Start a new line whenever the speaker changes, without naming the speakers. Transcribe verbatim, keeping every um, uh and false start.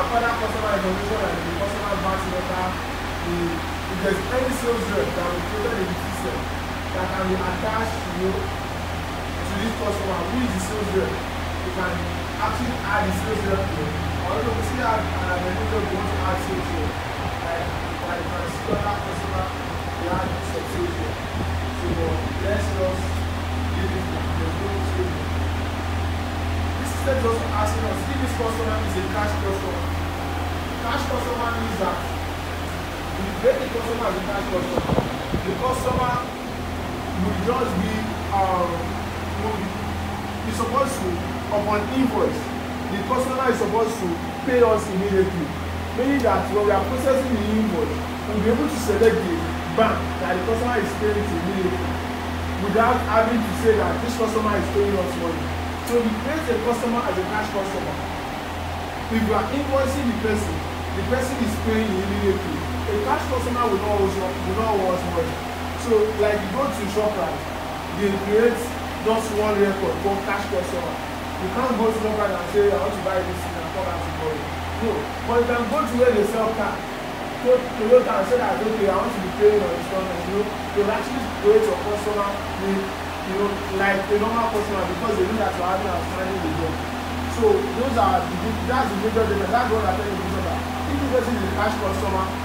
have other customer information like the customer bank letter, the if there's any sales rep that will created in the system that can be attached to you to this customer who is the sales rep, you can actually add the sales rep here. Or you can see that an administrator who wants to add sales rep, like like you can see other customer they add some sales rep. So let's just give it there's no sales rep. This system is also asking us if this customer is a cash customer. Cash customer means that if you get the customer as a cash customer, the customer will just be um will be, be supposed to upon invoice, the customer is supposed to pay us immediately. Meaning that when we are processing the invoice, we'll be able to select the bank that the customer is paying to immediately without having to say that this customer is paying us money. So we create a customer as a cash customer. If you are invoicing the person, the person is paying immediately. A cash customer will not always will not want money. So like you go to ShopRite, they create just one record for cash customer. You can't go to ShopRite and say I want to buy this thing and come out tomorrow. No, but you can go to where they sell car. Go to look and say that okay, I want to be paying on installment. You know, they will actually create your customer with you know like a normal customer because they know that you are having outstanding with them. So those are the that's the major difference. That's what I tell you that if you person is a cash customer.